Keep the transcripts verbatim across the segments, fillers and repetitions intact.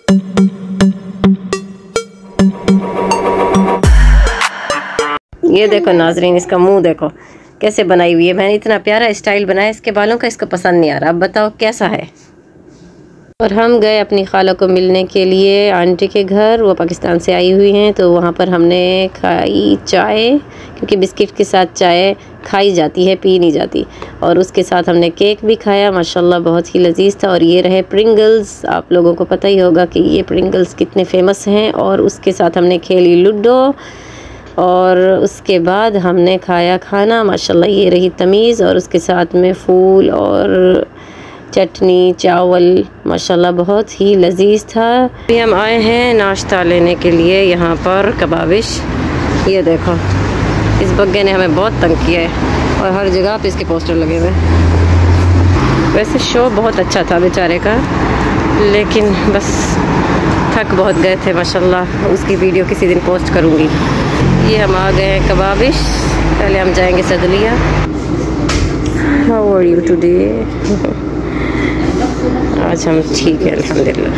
ये देखो नाजरीन, इसका मुंह देखो कैसे बनाई हुई है। मैंने इतना प्यारा स्टाइल बनाया इसके बालों का, इसको पसंद नहीं आ रहा। अब बताओ कैसा है। और हम गए अपनी खाला को मिलने के लिए आंटी के घर, वो पाकिस्तान से आई हुई हैं। तो वहाँ पर हमने खाई चाय, क्योंकि बिस्किट के साथ चाय खाई जाती है, पी नहीं जाती। और उसके साथ हमने केक भी खाया, माशाल्लाह बहुत ही लजीज था। और ये रहे प्रिंगल्स, आप लोगों को पता ही होगा कि ये प्रिंगल्स कितने फेमस हैं। और उसके साथ हमने खेली लूडो, और उसके बाद हमने खाया खाना। माशाल्लाह ये रही तमीज़, और उसके साथ में फूल और चटनी चावल, माशाल्लाह बहुत ही लजीज था। अभी हम आए हैं नाश्ता लेने के लिए यहाँ पर कबाबिश। ये देखो इस बग्गे ने हमें बहुत तंग किया है, और हर जगह पे इसके पोस्टर लगे हुए हैं। वैसे शो बहुत अच्छा था बेचारे का, लेकिन बस थक बहुत गए थे माशाल्लाह। उसकी वीडियो किसी दिन पोस्ट करूँगी। ये हम आ गए हैं कबाबिश, पहले हम जाएंगे सदलिया। How are you today? आज हम ठीक है अल्हम्दुलिल्लाह।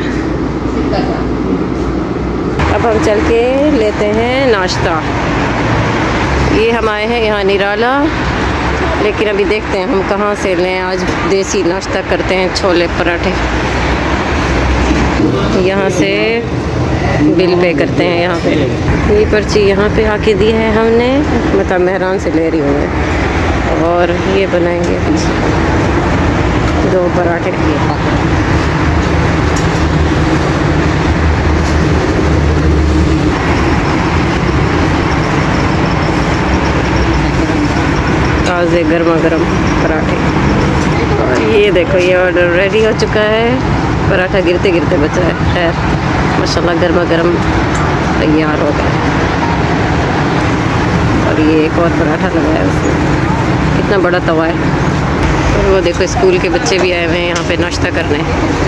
अब हम चल के लेते हैं नाश्ता। ये हम आए हैं यहाँ निराला, लेकिन अभी देखते हैं हम कहाँ से लें। आज देसी नाश्ता करते हैं, छोले पराठे। यहाँ से बिल पे करते हैं। यहाँ पे ये पर्ची यहाँ पे आके दी है हमने, मतलब मेहरान से ले रही हूँ मैं। और ये बनाएंगे दो पराठे। ताज़े गर्मा गर्म पराठे। और ये देखो ये ऑर्डर रेडी हो चुका है। पराठा गिरते गिरते बचा है, खैर माशाल्लाह गर्मा गर्म तैयार हो गया। और ये एक और पराठा लगाया है उसमें, इतना बड़ा तवा है। और वो देखो स्कूल के बच्चे भी आए हुए हैं यहाँ पे नाश्ता करने।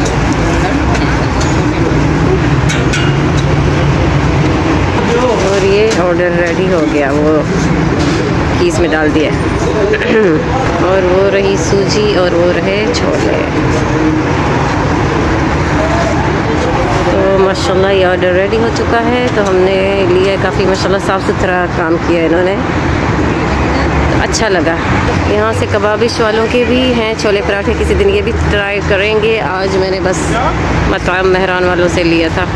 और ये ऑर्डर रेडी हो गया, वो कीस में डाल दिया। और वो रही सूजी और वो रहे छोले। तो माशाल्लाह ये ऑर्डर रेडी हो चुका है। तो हमने लिया, काफ़ी माशाल्लाह साफ़ सुथरा काम किया इन्होंने, अच्छा लगा। यहाँ से कबाबिश वालों के भी हैं छोले पराठे, किसी दिन ये भी ट्राई करेंगे। आज मैंने बस मताम मेहरान वालों से लिया था,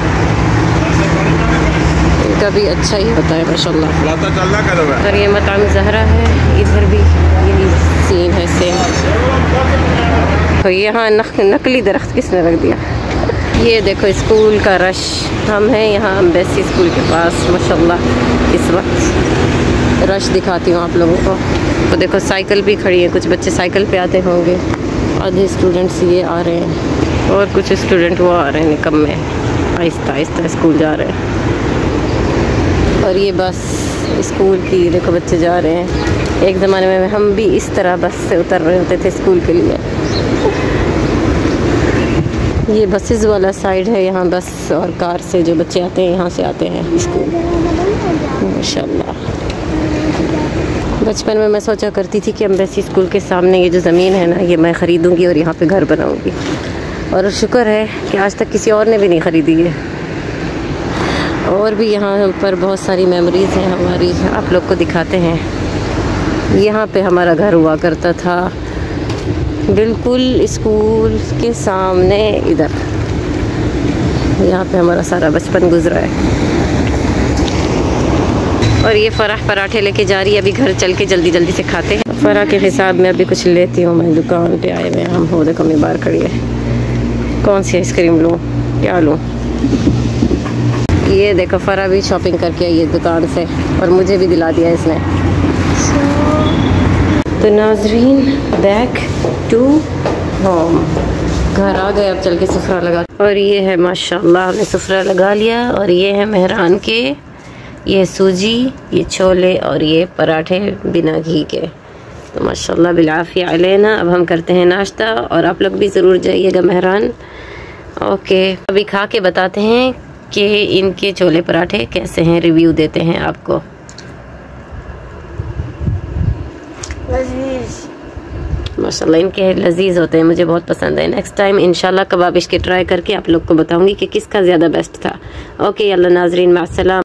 इनका भी अच्छा ही होता है माशाल्लाह। और ये मताम ज़हरा है, इधर भी यही सीन है सेम। तो यहाँ नक, नकली दरख्त किसने रख दिया। ये देखो स्कूल का रश। हम हैं यहाँ एम्बेसी स्कूल के पास माशाल्लाह। इस वक्त रश दिखाती हूँ आप लोगों को। तो देखो साइकिल भी खड़ी है, कुछ बच्चे साइकिल पे आते होंगे, आधे स्टूडेंट्स ये आ रहे हैं, और कुछ स्टूडेंट वो आ रहे हैं निकम में, आहिस्ता आहिस्ता स्कूल जा रहे हैं। और ये बस स्कूल की देखो बच्चे जा रहे हैं। एक ज़माने में हम भी इस तरह बस से उतर रहे होते थे स्कूल के लिए। ये बसेस वाला साइड है, यहाँ बस और कार से जो बच्चे आते हैं यहाँ से आते हैं स्कूल माशाल्लाह। बचपन में मैं सोचा करती थी कि एम्बेसी स्कूल के सामने ये जो ज़मीन है ना, ये मैं ख़रीदूँगी और यहाँ पे घर बनाऊँगी। और शुक्र है कि आज तक किसी और ने भी नहीं ख़रीदी है। और भी यहाँ पर बहुत सारी मेमोरीज़ हैं हमारी, आप लोग को दिखाते हैं। यहाँ पे हमारा घर हुआ करता था, बिल्कुल स्कूल के सामने इधर। यहाँ पे हमारा सारा बचपन गुजरा है। और ये फ़राह पराठे लेके जा रही है, अभी घर चल के जल्दी जल्दी से खाते हैं। फ़राह के हिसाब में अभी कुछ लेती हूँ मैं। दुकान पे आए हुए हम, हो देखो मेरी बाहर खड़ी है। कौन सी आइसक्रीम लूँ, क्या लूँ। ये देखो फ़राह भी शॉपिंग करके आई है दुकान से, और मुझे भी दिला दिया इसने। तो नाजरीन बैक टू होम, घर आ गए। अब चल के सुफरा लगा। और ये है माशाल्लाह हमने सुफरा लगा लिया। और ये है मेहरान के, ये सूजी, ये छोले और ये पराठे बिना घी के। तो माशाल्लाह बिलाफिया अलैना। अब हम करते हैं नाश्ता, और आप लोग भी ज़रूर जाइएगा मेहरान। ओके, अभी खा के बताते हैं कि इनके छोले पराठे कैसे हैं, रिव्यू देते हैं आपको। माशाल्लाह इनके लजीज होते हैं, मुझे बहुत पसंद है। नेक्स्ट टाइम इंशाल्लाह कबाब इसके ट्राई करके आप लोग को बताऊंगी कि किसका ज़्यादा बेस्ट था। ओके अल्लाह नाजरीन, मास्सलाम।